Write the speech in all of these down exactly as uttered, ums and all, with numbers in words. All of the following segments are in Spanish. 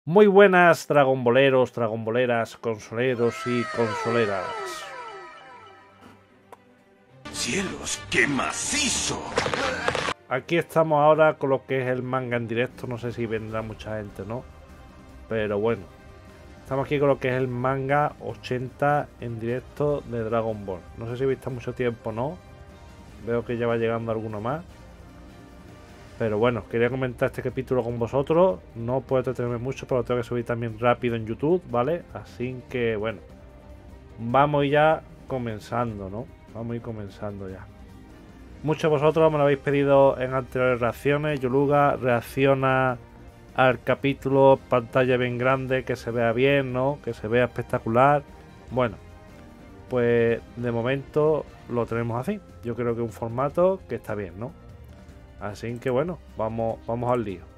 Muy buenas, dragonboleros, dragonboleras, consoleros y consoleras. ¡Cielos, qué macizo! Aquí estamos ahora con lo que es el manga en directo. No sé si vendrá mucha gente o no, pero bueno. Estamos aquí con lo que es el manga ochenta en directo de Dragon Ball. No sé si viste mucho tiempo o no. Veo que ya va llegando alguno más. Pero bueno, quería comentar este capítulo con vosotros. No puedo entretenerme mucho, pero lo tengo que subir también rápido en YouTube, ¿vale? Así que bueno, vamos ya comenzando, ¿no? Vamos a ir comenzando ya. Muchos de vosotros me lo habéis pedido en anteriores reacciones. Yoluga reacciona al capítulo pantalla bien grande, que se vea bien, ¿no? Que se vea espectacular. Bueno, pues de momento lo tenemos así. Yo creo que un formato que está bien, ¿no? Así que bueno, vamos, vamos al lío.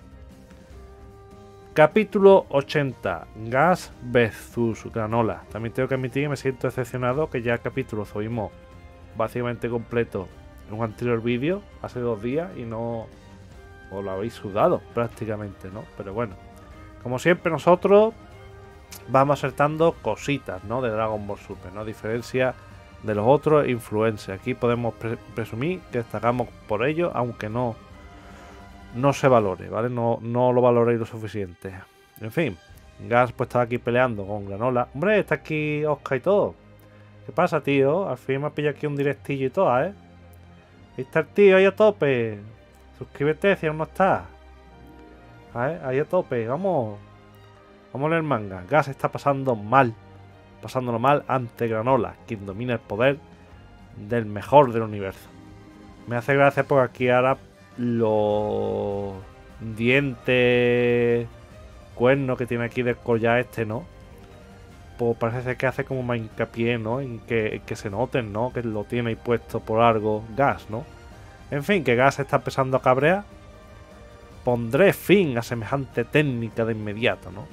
Capítulo ochenta. Gas versus Granola. También tengo que admitir que me siento decepcionado que ya el capítulo subimos básicamente completo en un anterior vídeo hace dos días y no os lo habéis sudado prácticamente, ¿no? Pero bueno, como siempre nosotros vamos acertando cositas, ¿no? De Dragon Ball Super, ¿no? A diferencia de los otros influencers. Aquí podemos pre presumir que destacamos por ello, aunque no no se valore, ¿vale? No, no lo valoréis lo suficiente. En fin, Gas pues estaba aquí peleando con Granola. Hombre, está aquí Oscar y todo. ¿Qué pasa, tío? Al fin me ha pillado aquí un directillo y todo, ¿eh? Ahí está el tío, ahí a tope. Suscríbete si aún no estás. ¿Eh? Ahí a tope, vamos. Vamos a leer manga. Gas está pasando mal. Pasándolo mal ante Granola, quien domina el poder del mejor del universo. Me hace gracia porque aquí ahora los dientes, cuernos que tiene aquí del collar este, ¿no? Pues parece que hace como más hincapié, ¿no? En que, en que se noten, ¿no? Que lo tiene ahí puesto por algo Gas, ¿no? En fin, que Gas está empezando a cabrear. Pondré fin a semejante técnica de inmediato, ¿no?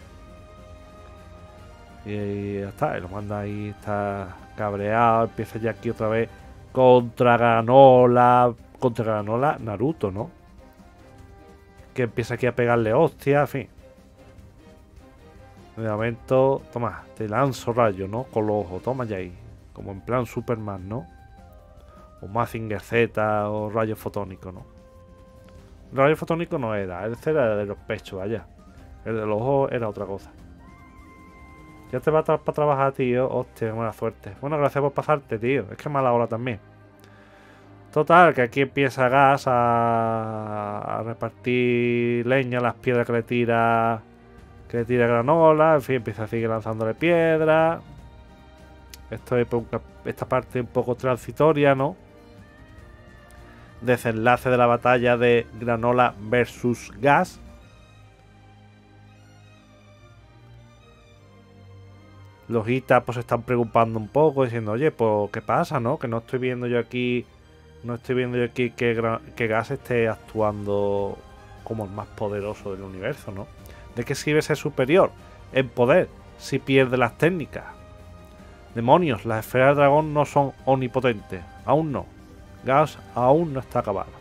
Y ya está, y lo manda ahí, está cabreado, empieza ya aquí otra vez contra Granola, contra Granola, Naruto, ¿no? Que empieza aquí a pegarle hostia, en fin. De momento, toma, te lanzo rayo, ¿no? Con los ojos, toma ya ahí. Como en plan Superman, ¿no? O Mazinger Z o rayo fotónico, ¿no? Rayo fotónico no era, ese era de los pechos, vaya. El de los ojos era otra cosa. Ya te vas para trabajar, tío. Hostia, buena suerte. Bueno, gracias por pasarte, tío. Es que mala hora también. Total, que aquí empieza Gas a, a repartir leña, las piedras que le tira que le tira Granola. En fin, empieza a seguir lanzándole piedras. Esto es esta parte un poco transitoria, ¿no? Desenlace de la batalla de Granola versus Gas. Los Hitas pues se están preocupando un poco, diciendo, oye, pues ¿qué pasa, no? Que no estoy viendo yo aquí... No estoy viendo yo aquí que, que Gas esté actuando como el más poderoso del universo, ¿no? ¿De qué sirve ser superior en poder si pierde las técnicas? Demonios, las esferas del dragón no son omnipotentes. Aún no. Gas aún no está acabado.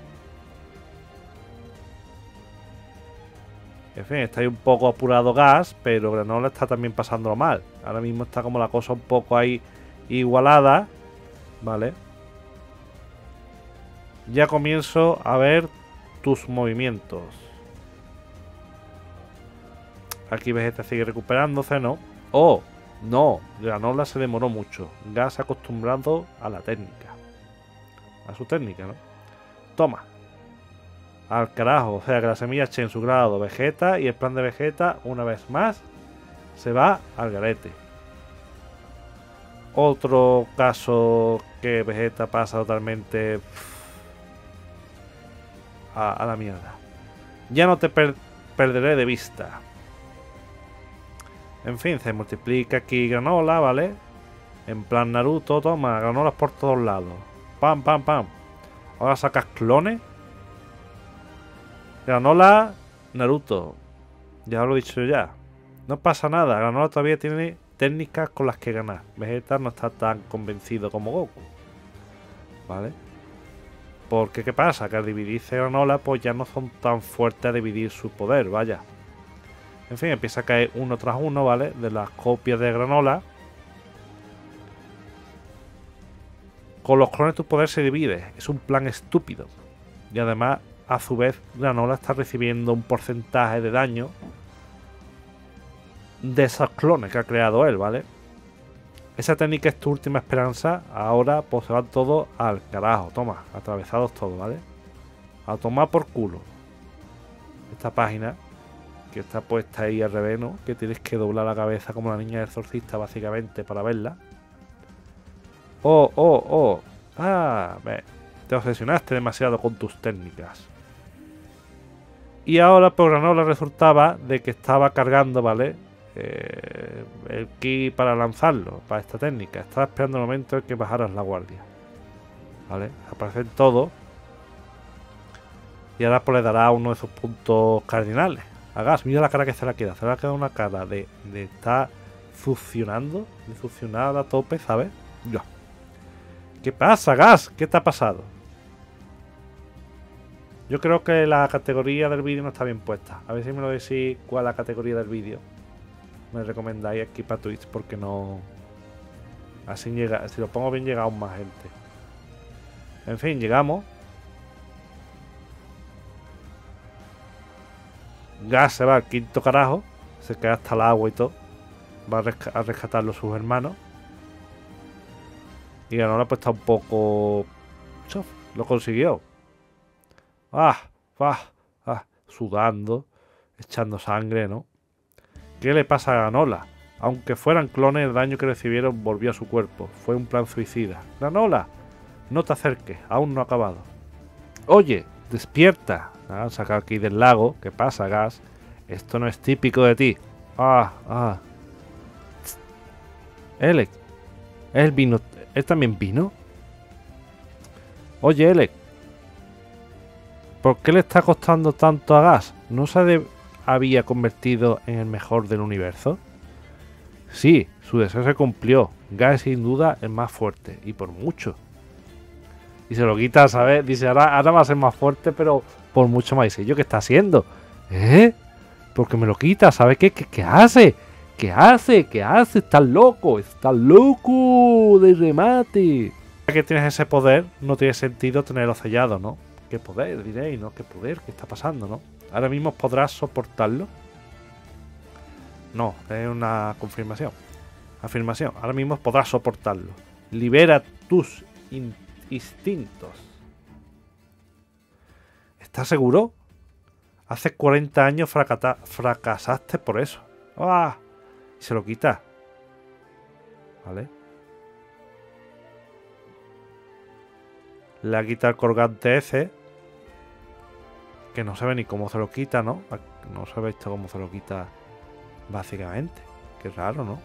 En fin, está ahí un poco apurado Gas, pero Granola está también pasándolo mal. Ahora mismo está como la cosa un poco ahí igualada, ¿vale? Ya comienzo a ver tus movimientos. Aquí Vegeta sigue recuperándose, ¿no? ¡Oh! No, Granola se demoró mucho. Gas acostumbrado a la técnica. A su técnica, ¿no? Toma. Al carajo. O sea que la semilla eche en su grado Vegeta y el plan de Vegeta, una vez más, se va al garete. Otro caso que Vegeta pasa totalmente a, a la mierda. Ya no te per perderé de vista. En fin, se multiplica aquí Granola, ¿vale? En plan Naruto, toma, Granolas por todos lados. Pam, pam, pam. Ahora sacas clones. Granola, Naruto. Ya lo he dicho ya. No pasa nada, Granola todavía tiene técnicas con las que ganar. Vegeta no está tan convencido como Goku. ¿Vale? Porque, ¿qué pasa? Que al dividirse Granola, pues ya no son tan fuertes a dividir su poder, vaya. En fin, empieza a caer uno tras uno, ¿vale? De las copias de Granola. Con los clones tu poder se divide. Es un plan estúpido. Y además, a su vez, Granola está recibiendo un porcentaje de daño de esos clones que ha creado él, ¿vale? Esa técnica es tu última esperanza. Ahora pues se van todos al carajo. Toma, atravesados todos, ¿vale? A tomar por culo. Esta página que está puesta ahí al revés, ¿no? Que tienes que doblar la cabeza como la niña del exorcista, básicamente, para verla. Oh, oh, oh. Ah, ve. Te obsesionaste demasiado con tus técnicas. Y ahora por Granola resultaba de que estaba cargando, ¿vale? Eh, el ki para lanzarlo, para esta técnica. Estaba esperando el momento en que bajaras la guardia. ¿Vale? Aparecen todos. Y ahora pues le dará uno de sus puntos cardinales. A Gas, mira la cara que se le queda. Se le ha quedado una cara de, de estar fusionando, de fusionar a tope, ¿sabes? Ya. ¿Qué pasa, Gas? ¿Qué te ha pasado? Yo creo que la categoría del vídeo no está bien puesta. A ver si me lo decís cuál es la categoría del vídeo. Me recomendáis aquí para Twitch porque no... Así llega, si lo pongo bien llega aún más gente. En fin, llegamos. Gas se va al quinto carajo. Se queda hasta el agua y todo. Va a, resc a rescatarlo sus hermanos. Y Granola pues está un poco... Chof, lo consiguió. Ah, ah, ah, sudando, echando sangre, ¿no? ¿Qué le pasa a Granola? Aunque fueran clones, el daño que recibieron volvió a su cuerpo. Fue un plan suicida. Granola, no te acerques, aún no ha acabado. Oye, despierta. Ah, saca aquí del lago. ¿Qué pasa, Gas? Esto no es típico de ti. Ah, ah. Elec, él vino. ¿Él también vino? Oye, Elec, ¿por qué le está costando tanto a Gas? ¿No se de había convertido en el mejor del universo? Sí, su deseo se cumplió. Gas es sin duda el más fuerte, y por mucho. Y se lo quita, ¿sabes? Dice, ahora, ahora va a ser más fuerte, pero por mucho más. Dice, ¿yo qué está haciendo? ¿Eh? ¿Por qué me lo quita? ¿Sabe qué? ¿Qué, qué hace? ¿Qué hace? ¿Qué hace? ¡Estás loco! ¡Estás loco! ¡De remate! Ya que tienes ese poder, no tiene sentido tenerlo sellado, ¿no? ¿Qué poder? Diréis, ¿no? ¿Qué poder? ¿Qué está pasando, no? ¿Ahora mismo podrás soportarlo? No, es una confirmación. Afirmación. Ahora mismo podrás soportarlo. Libera tus in instintos. ¿Estás seguro? Hace cuarenta años fracasaste por eso. ¡Ah! Y se lo quita. ¿Vale? Le quita el colgante ese. Que no se ve ni cómo se lo quita, ¿no? No se ve esto cómo se lo quita básicamente. Qué raro, ¿no?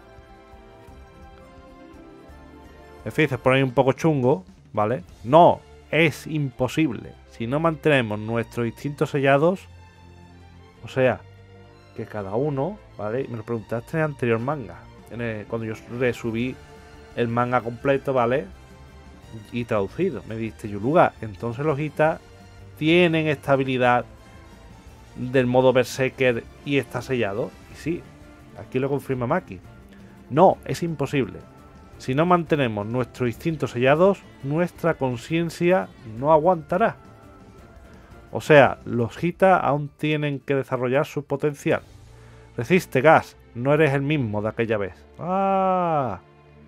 En fin, se pone ahí un poco chungo, ¿vale? No, es imposible. Si no mantenemos nuestros instintos sellados, o sea, que cada uno, ¿vale? Me lo preguntaste en el anterior manga, en el, cuando yo resubí el manga completo, ¿vale? Y traducido. Me diste, Yuluga, entonces los Hita tienen esta habilidad del modo Berserker y está sellado. Y sí, aquí lo confirma Maki. No, es imposible. Si no mantenemos nuestros instintos sellados, nuestra conciencia no aguantará. O sea, los Hita aún tienen que desarrollar su potencial. Resiste, Gas, no eres el mismo de aquella vez. ¡Ah!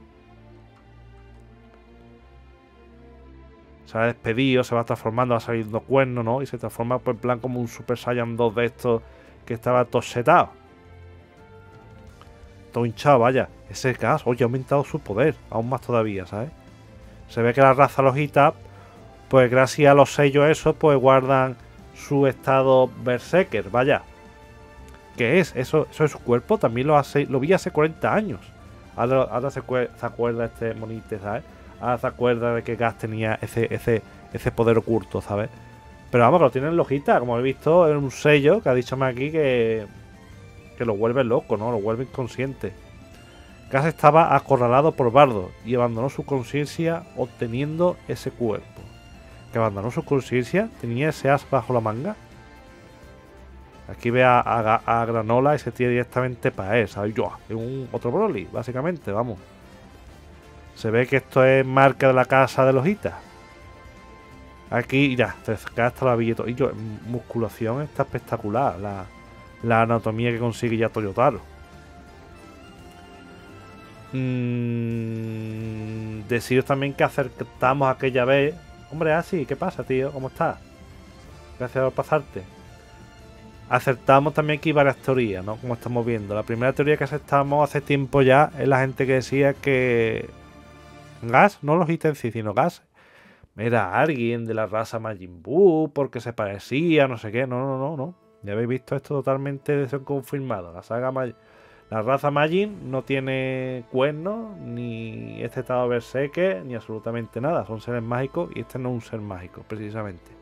Se ha despedido, se va transformando, va saliendo cuerno, ¿no? Y se transforma pues, en plan como un Super Saiyan dos de estos que estaba tosetado. Todo hinchado, vaya. Ese Gas, oye, ha aumentado su poder. Aún más todavía, ¿sabes? Se ve que la raza los Hita, pues gracias a los sellos esos, pues guardan su estado Berserker, vaya. ¿Qué es? Eso, eso es su cuerpo. También lo hace, lo vi hace cuarenta años. Ahora, ahora se, se acuerda este monite, ¿sabes? Ahora se acuerda de que Gas tenía ese, ese, ese poder oculto, ¿sabes? Pero vamos, lo tienen los Hita, como he visto, en un sello que ha dicho aquí que, que lo vuelve loco, ¿no? Lo vuelve inconsciente. Gas estaba acorralado por Bardo y abandonó su conciencia obteniendo ese cuerpo. ¿Que abandonó su conciencia? ¿Tenía ese as bajo la manga? Aquí ve a, a, a Granola y se tira directamente para él, ¿sabes? Yo, es un otro Broly, básicamente, vamos. Se ve que esto es marca de la casa de los Hitas. Aquí ya, se gasta la billeta. Y yo, musculación está espectacular. La, la anatomía que consigue ya Toyotaro. Mm, deciros también que acertamos aquella vez. Hombre, así, ¿qué pasa, tío? ¿Cómo estás? Gracias por pasarte. Acertamos también aquí varias teorías, ¿no? Como estamos viendo. La primera teoría que aceptamos hace tiempo ya es la gente que decía que Gas, no los ítems, sino Gas, era alguien de la raza Majin Buu porque se parecía, no sé qué. No, no, no, no. Ya habéis visto esto totalmente desconfirmado. La saga Majin, la raza Majin no tiene cuernos, ni este estado berserker, ni absolutamente nada. Son seres mágicos y este no es un ser mágico, precisamente.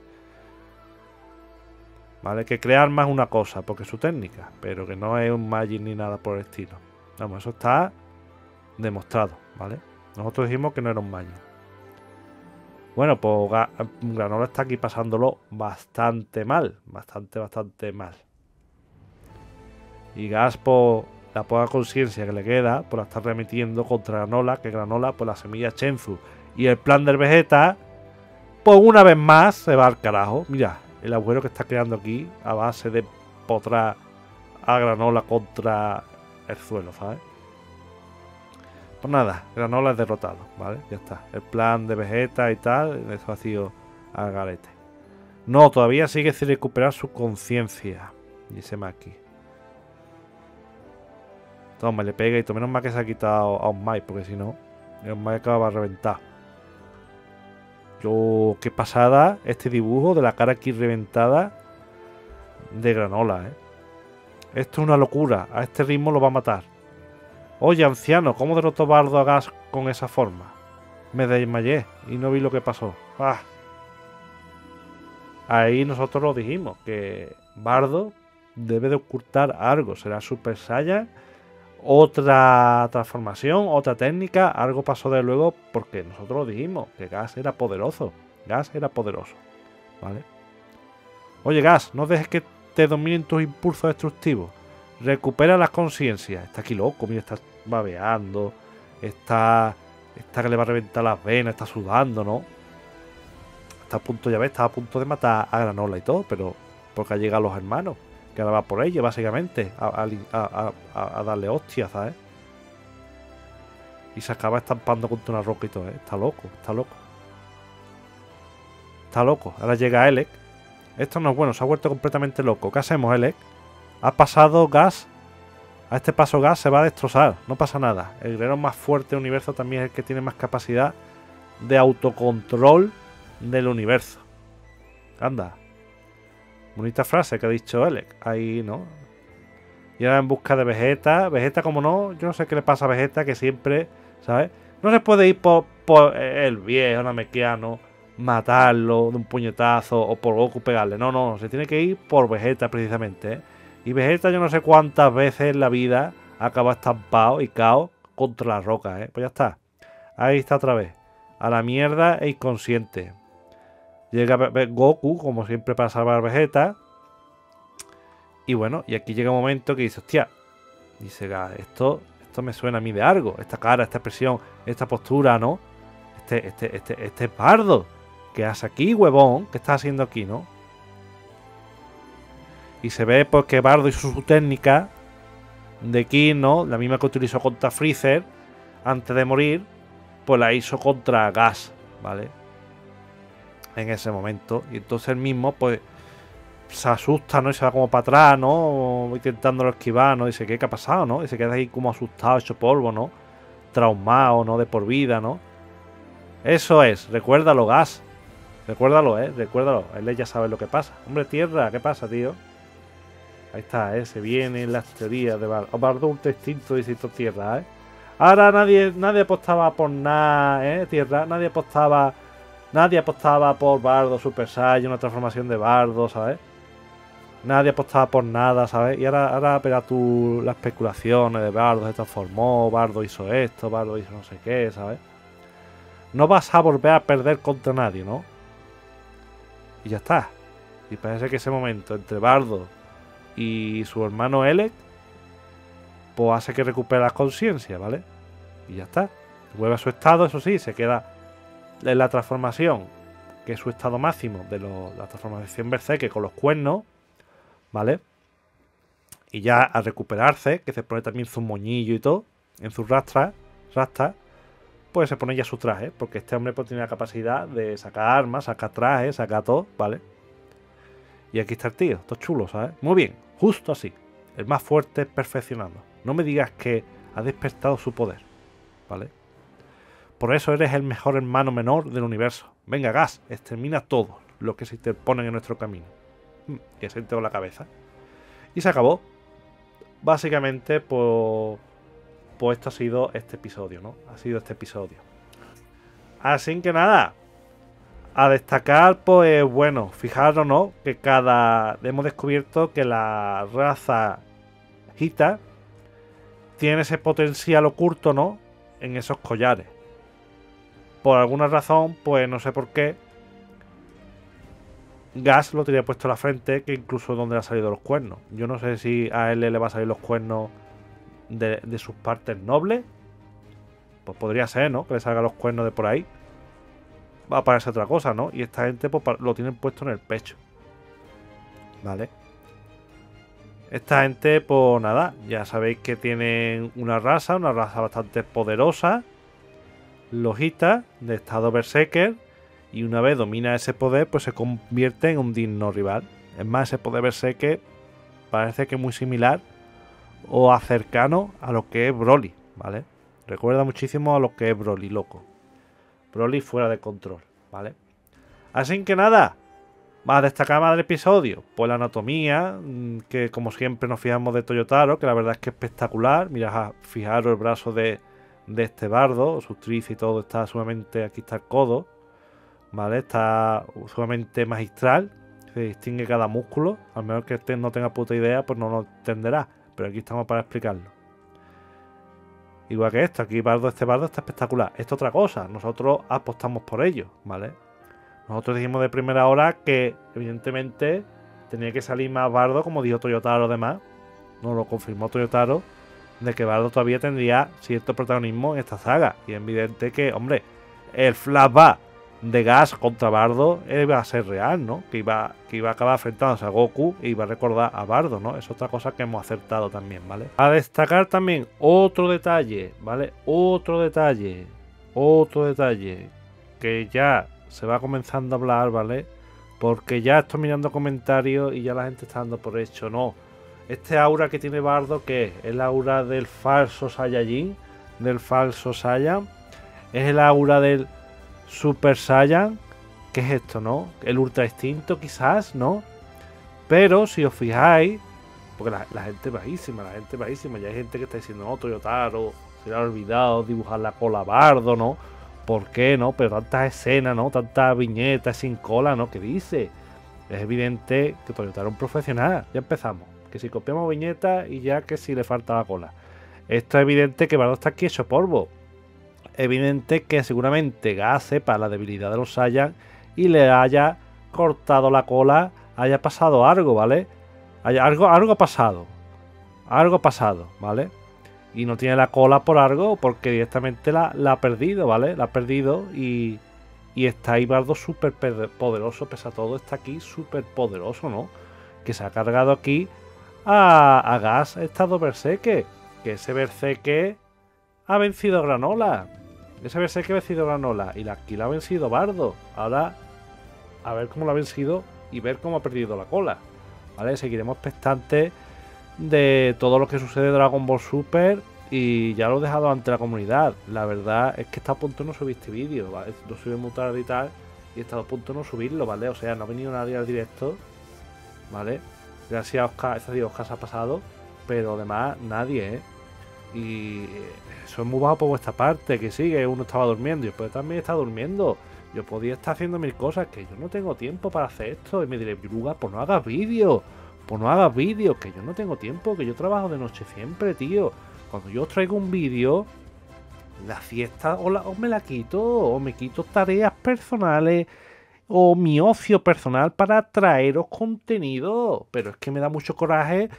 Vale, que crear más una cosa, porque es su técnica, pero que no es un Majin ni nada por el estilo. Vamos, eso está demostrado, ¿vale? Nosotros dijimos que no era un Majin. Bueno, pues Granola está aquí pasándolo bastante mal. Bastante, bastante mal. Y Gas, por la poca conciencia que le queda, por la estar remitiendo contra Granola, que Granola, por la semilla Chenzu y el plan del Vegeta, pues una vez más se va al carajo. Mira, el agujero que está creando aquí a base de potrar a Granola contra el suelo, ¿sabes? Pues nada, Granola es derrotado, ¿vale? Ya está. El plan de Vegeta y tal, eso ha sido al garete. No, todavía sigue sin recuperar su conciencia, dice Maki. Toma, le pega y todo. Menos mal que se ha quitado a Osmai, porque si no, Osmai acaba reventado. Yo, qué pasada este dibujo de la cara aquí reventada de Granola, ¿eh? Esto es una locura. A este ritmo lo va a matar. Oye, anciano, ¿cómo derrotó Bardo a Gas con esa forma? Me desmayé y no vi lo que pasó. ¡Ah! Ahí nosotros lo dijimos, que Bardo debe de ocultar algo. Será Super Saiyan, otra transformación, otra técnica. Algo pasó de luego porque nosotros lo dijimos, que Gas era poderoso. Gas era poderoso, ¿vale? Oye, Gas, no dejes que te dominen tus impulsos destructivos. Recupera la conciencia. Está aquí loco, mira, está babeando. Está, está que le va a reventar las venas, está sudando, ¿no? Está a punto, ya ves, está a punto de matar a Granola y todo, pero porque ha llegado los hermanos, que ahora va por ella, básicamente, a, a, a, a, a darle hostias, ¿sabes? Y se acaba estampando contra una roca y todo, ¿eh? Está loco, está loco. Está loco. Ahora llega Elec. Esto no es bueno, se ha vuelto completamente loco. ¿Qué hacemos, Elec? Ha pasado Gas. A este paso Gas se va a destrozar. No pasa nada. El guerrero más fuerte del universo también es el que tiene más capacidad de autocontrol del universo. Anda. Bonita frase que ha dicho Elec. Ahí, ¿no? Y ahora en busca de Vegeta. Vegeta, como no, yo no sé qué le pasa a Vegeta, que siempre, ¿sabes? No se puede ir por, por el viejo namekiano, matarlo de un puñetazo, o por Goku pegarle. No, no, se tiene que ir por Vegeta precisamente, ¿eh? Y Vegeta yo no sé cuántas veces en la vida acaba estampado y cao contra la roca, ¿eh? Pues ya está. Ahí está otra vez. A la mierda e inconsciente. Llega Goku, como siempre, para salvar a Vegeta. Y bueno, y aquí llega un momento que dice, hostia, dice, esto, esto me suena a mí de algo. Esta cara, esta expresión, esta postura, ¿no? Este, este, este, este es Bardo. ¿Qué hace aquí, huevón? ¿Qué estás haciendo aquí, no? Y se ve pues que Bardo hizo su técnica de Ki, ¿no? La misma que utilizó contra Freezer antes de morir, pues la hizo contra Gas, ¿vale? En ese momento. Y entonces él mismo, pues, se asusta, ¿no? Y se va como para atrás, ¿no? Intentándolo esquivar, ¿no? Dice, ¿qué, qué ha pasado, no? Y se queda ahí como asustado, hecho polvo, ¿no? Traumado, ¿no? De por vida, ¿no? Eso es, recuérdalo, Gas. Recuérdalo, ¿eh? Recuérdalo. Él ya sabe lo que pasa. Hombre, tierra, ¿qué pasa, tío? Ahí está, ¿eh? Se vienen las teorías de Bardo. Bardo ultra instinto, distinto tierra, ¿eh? Ahora nadie, nadie apostaba por nada, ¿eh? Tierra, nadie apostaba... Nadie apostaba por Bardo Super Saiyan, una transformación de Bardo, ¿sabes? Nadie apostaba por nada, ¿sabes? Y ahora, ahora verás tú las especulaciones de Bardo se transformó, Bardo hizo esto, Bardo hizo no sé qué, ¿sabes? No vas a volver a perder contra nadie, ¿no? Y ya está. Y parece que ese momento entre Bardo y su hermano Elec, pues hace que recupere la conciencia, ¿vale? Y ya está. Vuelve a su estado, eso sí, se queda en la transformación, que es su estado máximo de lo, la transformación Berserker con los cuernos, ¿vale? Y ya al recuperarse, que se pone también su moñillo y todo, en sus rastras, rastas, pues se pone ya su traje, porque este hombre pues tiene la capacidad de sacar armas, sacar trajes, sacar todo, ¿vale? Y aquí está el tío, todo chulo, ¿sabes? Muy bien, justo así. El más fuerte, perfeccionado. No me digas que ha despertado su poder, ¿vale? Por eso eres el mejor hermano menor del universo. Venga, Gas, extermina todo lo que se interponen en nuestro camino. Y se con la cabeza. Y se acabó. Básicamente, pues, pues esto ha sido este episodio, ¿no? Ha sido este episodio. Así que nada. A destacar, pues bueno, fijaros, ¿no? Que cada... Hemos descubierto que la raza Hita tiene ese potencial oculto, ¿no? En esos collares. Por alguna razón, pues no sé por qué, Gas lo tenía puesto en la frente, que incluso donde le han salido los cuernos. Yo no sé si a él le va a salir los cuernos de, de sus partes nobles. Pues podría ser, ¿no? Que le salgan los cuernos de por ahí. Va a parecer otra cosa, ¿no? Y esta gente pues, lo tienen puesto en el pecho. ¿Vale? Esta gente, pues nada, ya sabéis que tienen una raza, una raza bastante poderosa. Los Hita, de estado Berserker. Y una vez domina ese poder, pues se convierte en un digno rival. Es más, ese poder Berserker parece que es muy similar o a cercano a lo que es Broly, ¿vale? Recuerda muchísimo a lo que es Broly, loco. Broly fuera de control, ¿vale? Así que nada, va a destacar más del episodio. Pues la anatomía, que como siempre nos fijamos de Toyotaro, que la verdad es que es espectacular. Mirad, fijaros el brazo de, de este bardo, sus tríceps y todo está sumamente... Aquí está el codo, ¿vale? Está sumamente magistral. Se distingue cada músculo. Al menos que este no tenga puta idea, pues no lo entenderá. Pero aquí estamos para explicarlo. Igual que esto, aquí bardo, este bardo está espectacular. Esto otra cosa, nosotros apostamos por ello, ¿vale? Nosotros dijimos de primera hora que, evidentemente, tenía que salir más bardo, como dijo Toyotaro además. Nos lo confirmó Toyotaro, de que bardo todavía tendría cierto protagonismo en esta saga. Y es evidente que, hombre, el flashback de Gas contra Bardo iba a ser real, ¿no? Que iba, que iba a acabar enfrentándose a Goku e iba a recordar a Bardo, ¿no? Es otra cosa que hemos acertado también, ¿vale? A destacar también otro detalle, ¿vale? Otro detalle, otro detalle, que ya se va comenzando a hablar, ¿vale? Porque ya estoy mirando comentarios y ya la gente está dando por hecho, no. Este aura que tiene Bardo, ¿qué es? ¿El aura del falso Saiyajin? ¿Del falso Saiyan? ¿Es el aura del Super Saiyan? ¿Qué es esto, no? El ultra instinto quizás, ¿no? Pero si os fijáis, porque la, la gente es bajísima, la gente es bajísima, ya hay gente que está diciendo, no, Toyotaro, se le ha olvidado dibujar la cola a Bardo, ¿no? ¿Por qué, no? Pero tantas escenas, ¿no? Tantas viñetas sin cola, ¿no? ¿Qué dice? Es evidente que Toyotaro es un profesional, ya empezamos. Que si copiamos viñetas y ya que si le falta la cola. Esto es evidente que Bardo está aquí hecho polvo. Evidente que seguramente Gas sepa la debilidad de los Saiyan y le haya cortado la cola, haya pasado algo, ¿vale? Haya, algo, algo ha pasado. Algo ha pasado, ¿vale? Y no tiene la cola por algo porque directamente la, la ha perdido, ¿vale? La ha perdido y, y está ahí Bardo súper poderoso, pese a todo, está aquí súper poderoso, ¿no? Que se ha cargado aquí a, a Gas estado Berserker. Que ese Berserker ha vencido a Granola. Ese Berserker ha vencido a Granola. Y aquí la ha vencido Bardo. Ahora, a ver cómo la ha vencido y ver cómo ha perdido la cola. ¿Vale? Seguiremos expectantes de todo lo que sucede de Dragon Ball Super. Y ya lo he dejado ante la comunidad. La verdad es que está a punto de no subir este vídeo, ¿vale? Lo subí muy tarde y tal. Y he estado a punto de no subirlo, ¿vale? O sea, no ha venido nadie al directo, ¿vale? Gracias a Oscar, ese día Oscar se ha pasado. Pero además nadie, ¿eh? Y eso es muy bajo por vuestra parte, que sí, que uno estaba durmiendo y después también está durmiendo. Yo podía estar haciendo mil cosas, que yo no tengo tiempo para hacer esto. Y me diré, Bruga, pues no hagas vídeos, pues no hagas vídeos, que yo no tengo tiempo, que yo trabajo de noche siempre, tío. Cuando yo os traigo un vídeo, la fiesta o, la, o me la quito, o me quito tareas personales o mi ocio personal para traeros contenido. Pero es que me da mucho coraje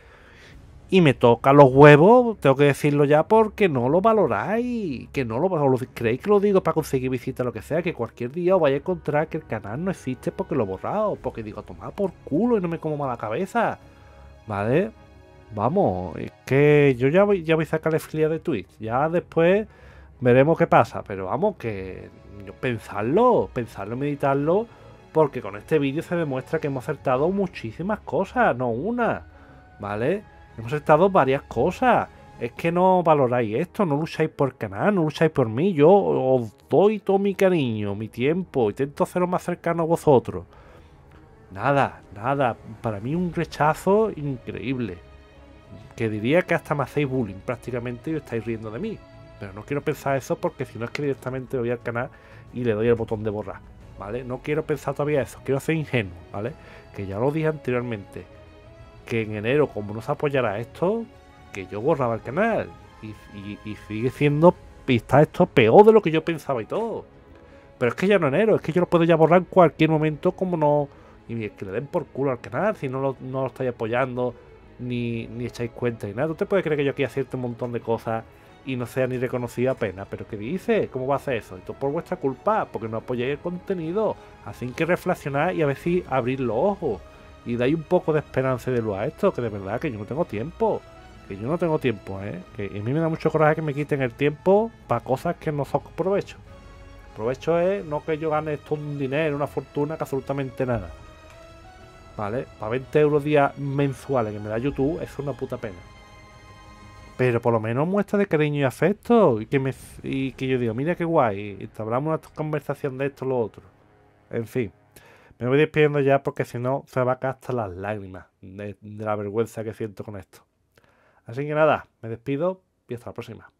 y me toca los huevos, tengo que decirlo ya, porque no lo valoráis. Que no lo valoráis. ¿Creéis que lo digo para conseguir visitas o lo que sea? Que cualquier día os vais a encontrar que el canal no existe porque lo he borrado. Porque digo, tomad por culo y no me como mala cabeza. ¿Vale? Vamos, es que yo ya voy, ya voy a sacar el filia de Twitch. Ya después veremos qué pasa. Pero vamos, que yo pensarlo, pensarlo, meditarlo. Porque con este vídeo se demuestra que hemos acertado muchísimas cosas, no una. ¿Vale? Hemos acertado varias cosas. Es que no valoráis esto, no lucháis por el canal, no lucháis por mí. Yo os doy todo mi cariño, mi tiempo. Intento haceros más cercano a vosotros. Nada, nada. Para mí un rechazo increíble. Que diría que hasta me hacéis bullying prácticamente y os estáis riendo de mí. Pero no quiero pensar eso porque si no es que directamente voy al canal y le doy el botón de borrar. ¿Vale? No quiero pensar todavía eso. Quiero ser ingenuo, ¿vale? Que ya lo dije anteriormente. Que en enero, como no se apoyará esto, que yo borraba el canal. Y, y, y sigue siendo, y está esto peor de lo que yo pensaba y todo. Pero es que ya no enero, es que yo lo puedo ya borrar en cualquier momento como no... Y que le den por culo al canal si no lo, no lo estáis apoyando, ni, ni echáis cuenta ni nada. ¿Tú te puedes creer que yo aquí acierto un montón de cosas y no sea ni reconocido apenas? ¿Pero qué dice? ¿Cómo va a hacer eso? Esto por vuestra culpa, porque no apoyáis el contenido. Así que reflexionar y a ver si abrir los ojos. Y dais un poco de esperanza de luz a esto, que de verdad que yo no tengo tiempo. Que yo no tengo tiempo, ¿eh? Que a mí me da mucho coraje que me quiten el tiempo para cosas que no son provecho. Provecho es no que yo gane esto un dinero, una fortuna, que absolutamente nada. ¿Vale? Para veinte euros día mensuales que me da YouTube, es una puta pena. Pero por lo menos muestra de cariño y afecto. Y que, me, y que yo digo, mira qué guay. Y hablamos una conversación de esto o lo otro. En fin. Me voy despidiendo ya porque si no se va a caer hasta las lágrimas de, de la vergüenza que siento con esto. Así que nada, me despido y hasta la próxima.